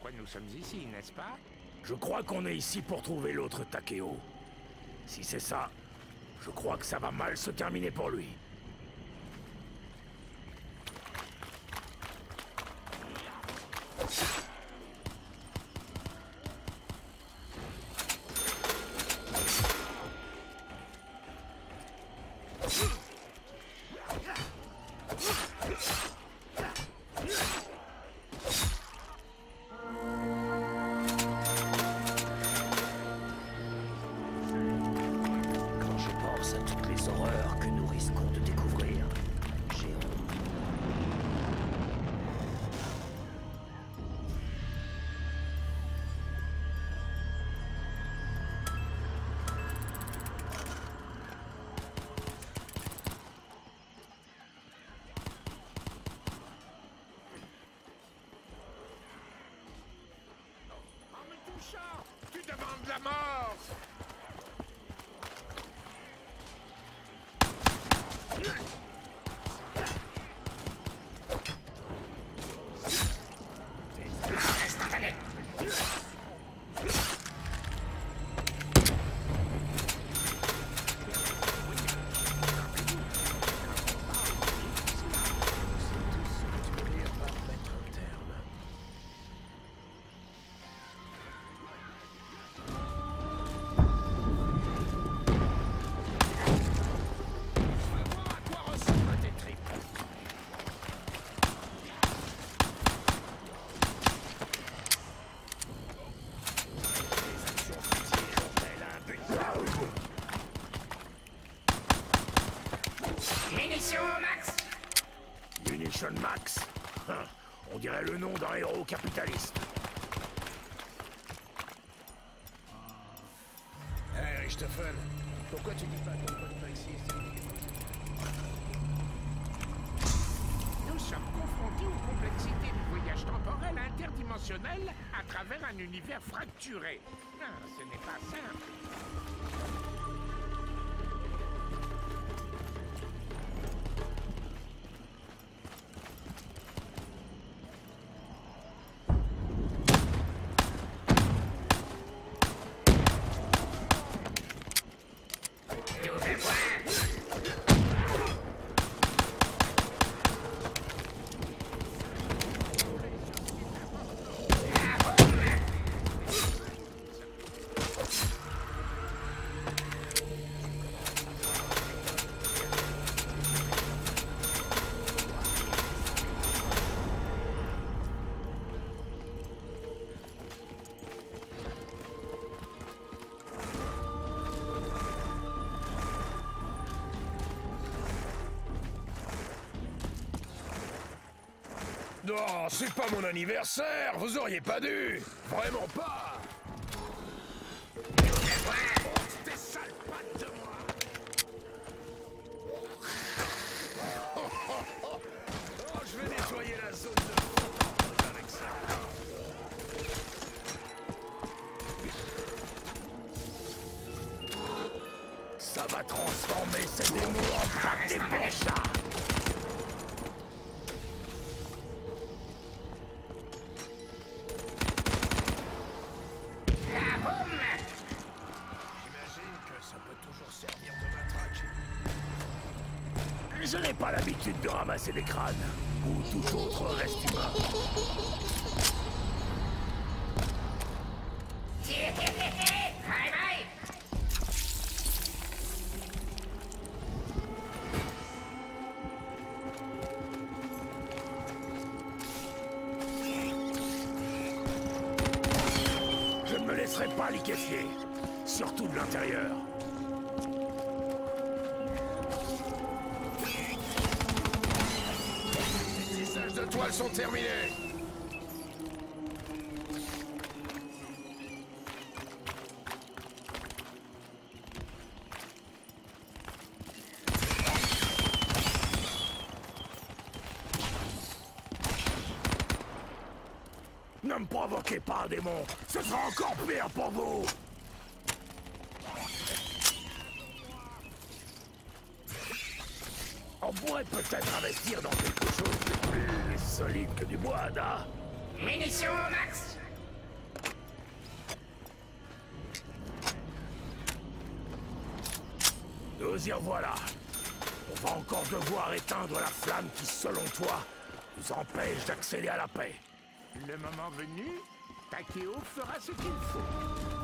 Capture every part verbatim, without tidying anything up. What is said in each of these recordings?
pourquoi nous sommes ici, n'est-ce pas? Je crois qu'on est ici pour trouver l'autre Takeo. Si c'est ça, je crois que ça va mal se terminer pour lui. Quand je pense à toutes les horreurs que nous risquons de découvrir, j'ai honte. En me touchant, tu demandes la mort! Munitions max. Munition Max. Hein, on dirait le nom d'un héros capitaliste. Hey Richthofen, pourquoi tu dis pas ton pote Maxis? Nous sommes confrontés aux complexités du voyage temporel interdimensionnel à travers un univers fracturé. Ah, ce n'est pas simple. Double point. Ah, boum. Non, c'est pas mon anniversaire, vous auriez pas dû. Vraiment pas. Double point. T'es sale patte de moi. Oh, je vais nettoyer la zone de fond avec ça. Ça va transformer ces démons en pattes des péchats. Ah, boum. J'imagine que ça peut toujours servir de matraque. Je n'ai pas l'habitude de ramasser des crânes, ou tout autre reste humain. Tire, tire, tire, tire. Bye, bye. Je ne me laisserai pas liquéfier, surtout de l'intérieur. Les tissages de toile sont terminés. Ne me provoquez pas, démon. Ce sera encore pire pour vous. On pourrait peut-être investir dans quelque chose de plus solide que du bois, da. Munitions max. Nous y revoilà. On va encore devoir éteindre la flamme qui, selon toi, nous empêche d'accéder à la paix. Le moment venu, Takeo fera ce qu'il faut.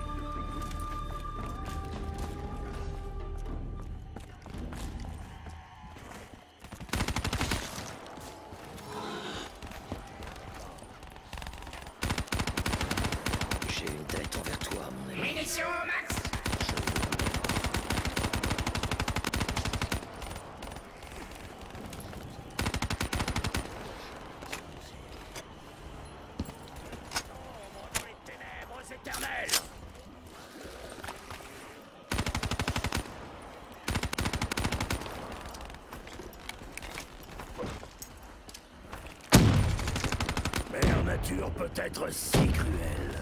J'ai une dette envers toi, mon ami. Munitions, Max. Les ténèbres éternelles. Mère nature peut être si cruelle.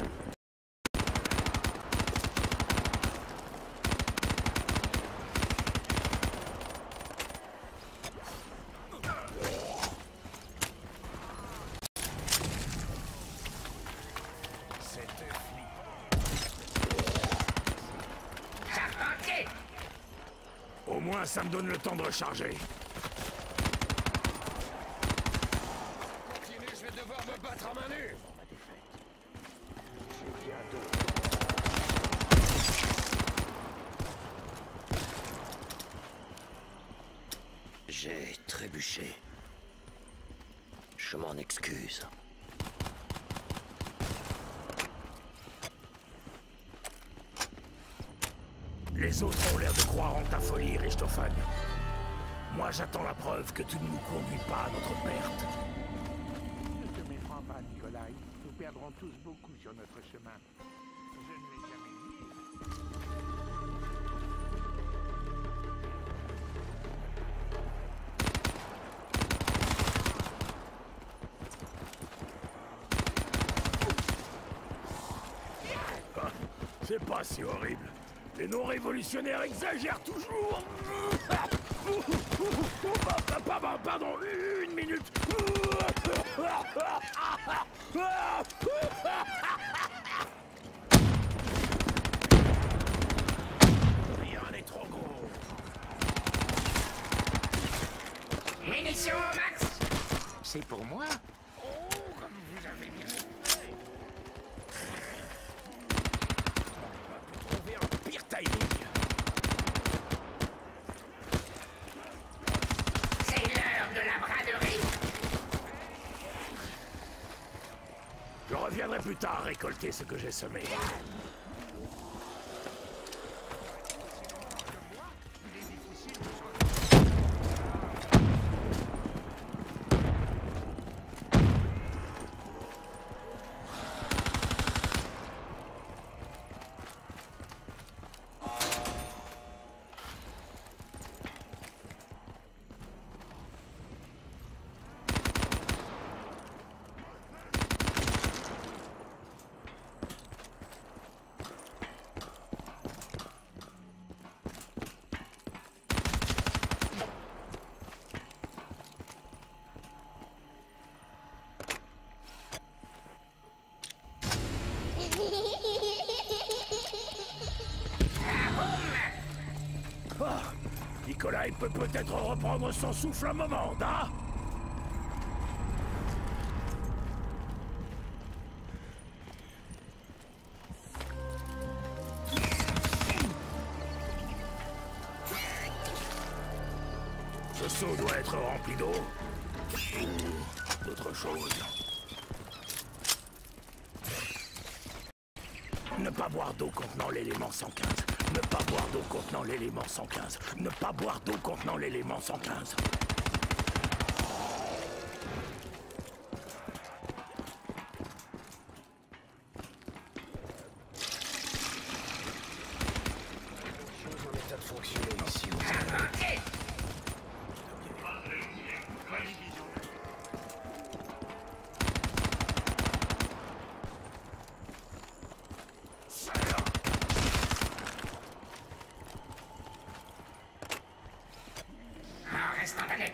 Charpentier. Au moins, ça me donne le temps de recharger. Continue, je vais devoir me battre à main nue. J'ai trébuché. Je m'en excuse. Les autres ont l'air de croire en ta folie, Richthofen. Moi, j'attends la preuve que tu ne nous conduis pas à notre perte. Ne te méprends pas, Nikolai. Nous perdrons tous beaucoup sur notre chemin. Je ne l'ai jamais dit. Ah, c'est pas si horrible. Les non-révolutionnaires exagèrent toujours. Pardon, pardon, une minute. Rien n'est trop gros. Munitions, Max. C'est pour moi? Oh, comme vous avez bien fait. Trouver un pire timing. C'est l'heure de la braderie. Je reviendrai plus tard récolter ce que j'ai semé. Ah, Nikolai peut peut-être reprendre son souffle un moment, hein? Ce seau doit être rempli d'eau. Ou d'autre chose. Ne pas boire d'eau contenant l'élément cent quinze. Ne pas boire d'eau contenant l'élément cent quinze. Ne pas boire d'eau contenant l'élément cent quinze. Chose en état de fonctionner ici. Charpentier. En restant à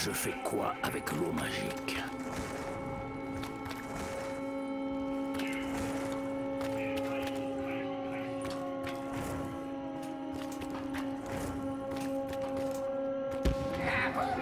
Je fais quoi avec l'eau magique? Ah, boum!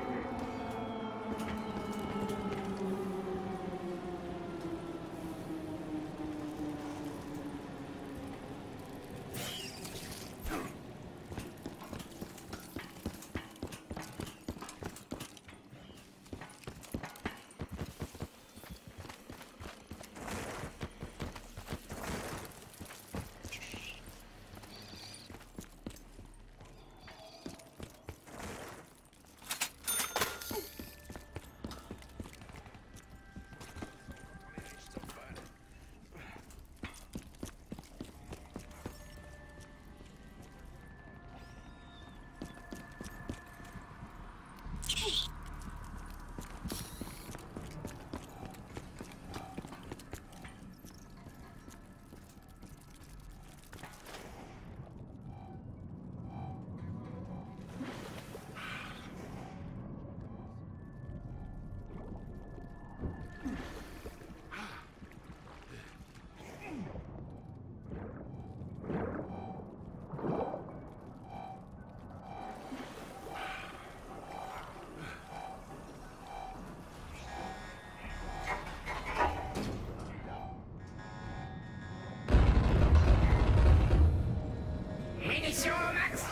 Munitions au max!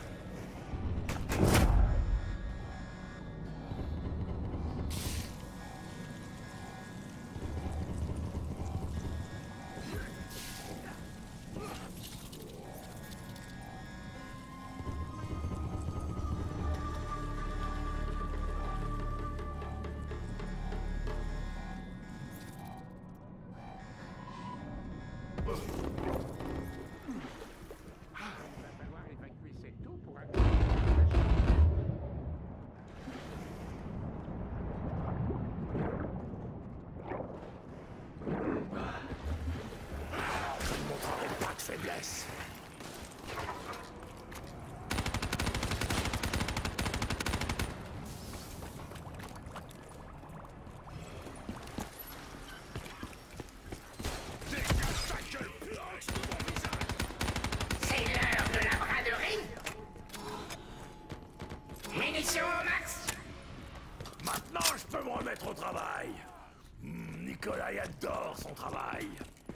Faiblesse. C'est l'heure de la braderie! Munitions au max! Maintenant, je peux me remettre au travail. Hmm, Nikolai adore son travail.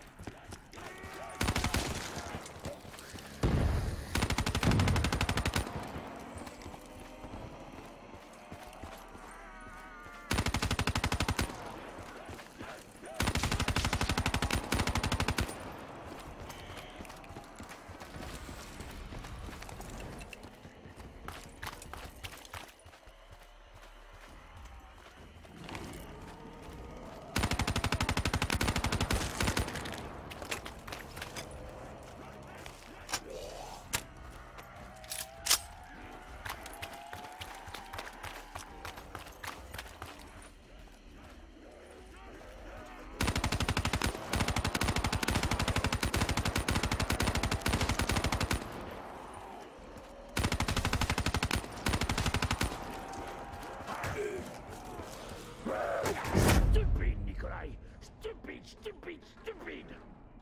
Stupide, Nikolai! Stupide, stupide, stupide!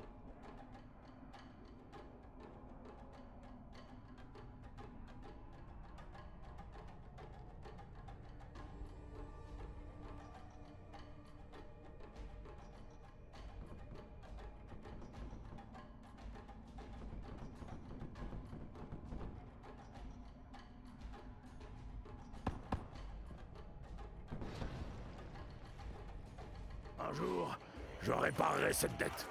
Un jour, je réparerai cette dette.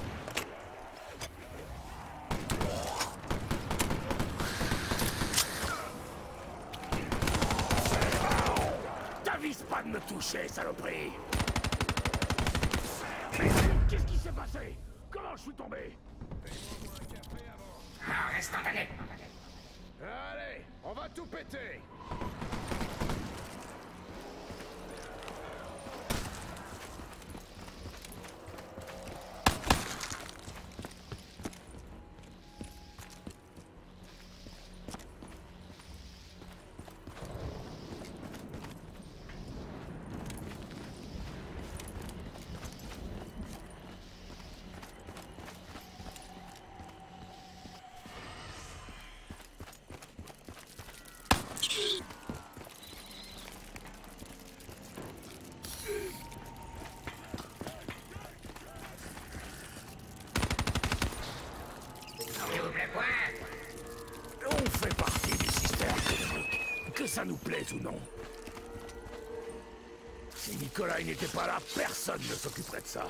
T'avises pas de me toucher, saloperie! Mais qu'est-ce qui s'est passé? Comment je suis tombé? En instantané! Allez, on va tout péter. ça nous plaise ou non. Si Nikolai n'était pas là, personne ne s'occuperait de ça.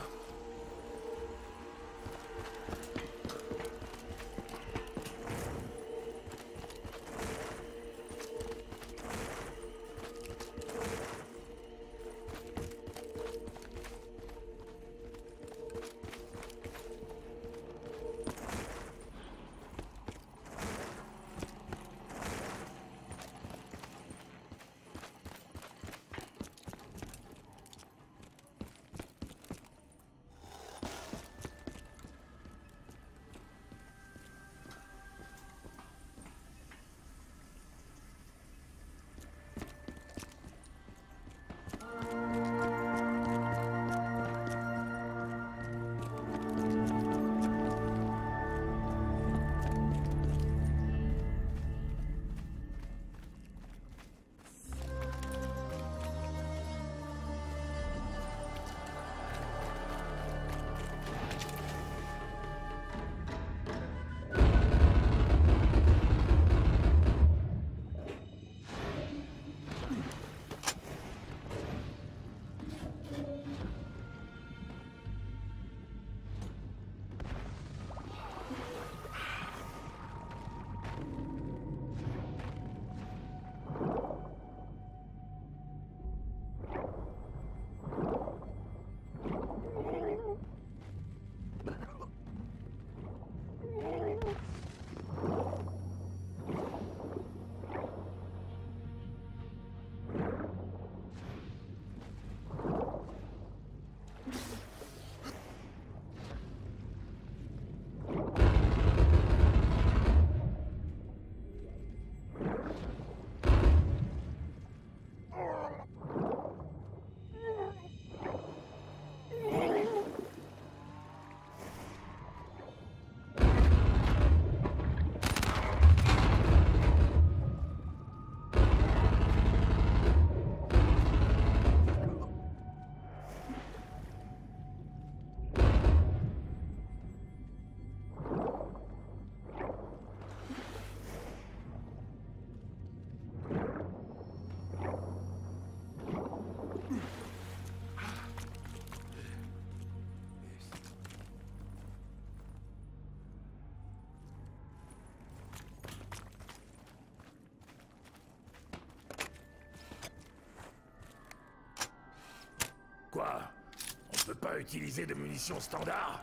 Quoi? On peut pas utiliser de munitions standard?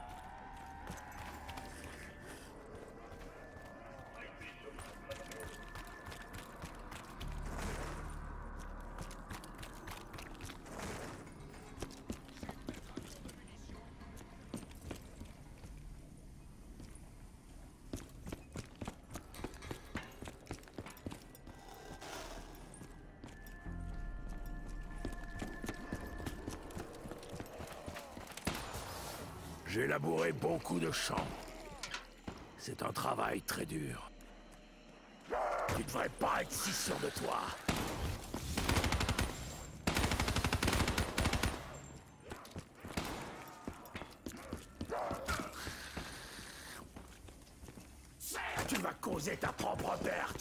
J'ai labouré beaucoup de champs. C'est un travail très dur. Tu devrais pas être si sûr de toi. Tu vas causer ta propre perte.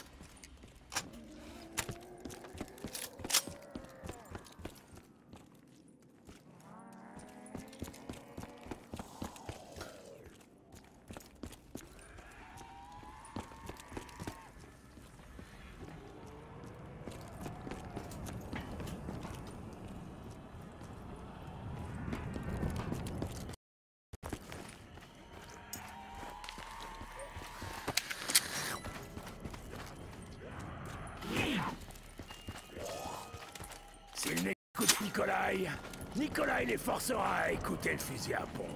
S'il n'écoute Nikolai, Nikolai les forcera à écouter le fusil à pompe.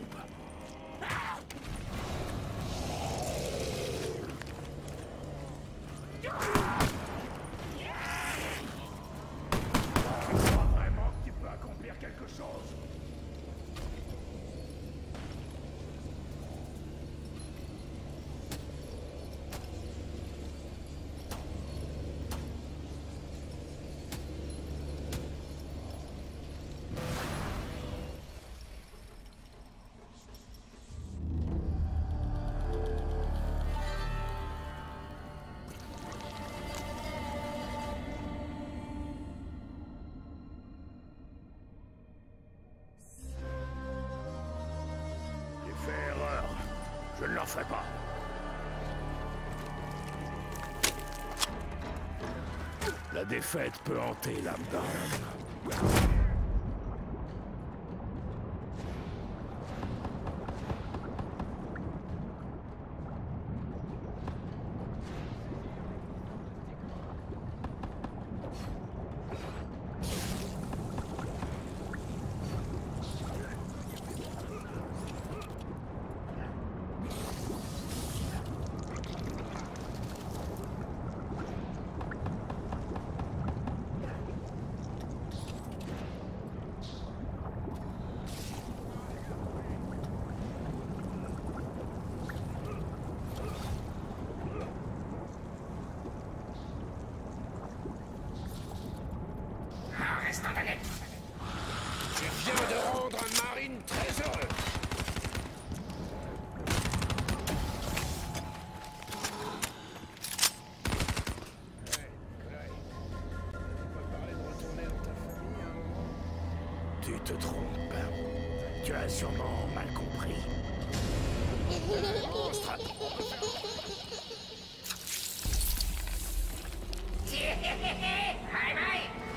Tu crois vraiment que tu peux accomplir quelque chose? leur ferai pas. La défaite peut hanter l'âme d'un homme. Reste en alerte. Tu viens de rendre un marine très heureux. Tu te trompes. Tu as sûrement mal compris. Monstre. Bye bye.